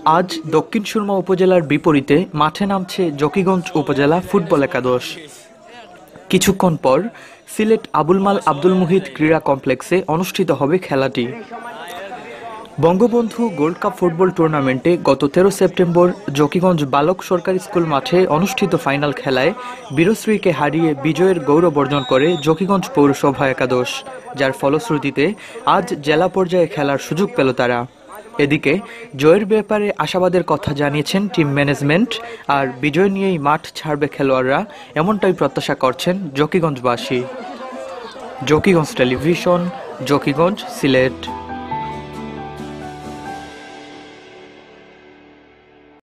আজ দক্ষিণ সুরমা উপজেলার বিপরীতে মাঠে নামছে জকিগঞ্জ উপজেলা ফুটবল একাদশ। কিছুক্ষণ পর সিলেট আবুল মাল আব্দুল মুহিত ক্রীড়া কমপ্লেক্সে অনুষ্ঠিত হবে খেলাটি। বঙ্গবন্ধু গোল্ড কাপ ফুটবল টুর্নামেন্টে গত 13 সেপ্টেম্বর জকিগঞ্জ বালক সরকারি স্কুল মাঠে অনুষ্ঠিত ফাইনাল খেলায় বীরশ্রীকে হারিয়ে বিজয়ের গৌরব অর্জন করে জকিগঞ্জ পৌরসভা একাদশ, যার ফলশ্রুতিতে আজ জেলা পর্যায়ে খেলার সুযোগ পেল তারা। এদিকে জয়ের ব্যাপারে আশাবাদের কথা জানিয়েছেন টিম ম্যানেজমেন্ট, আর বিজয় নিয়েই মাঠ ছাড়বে খেলোয়াড়রা, এমনটাই প্রত্যাশা করছেন জকিগঞ্জবাসী। জকিগঞ্জ টেলিভিশন, জকিগঞ্জ, সিলেট।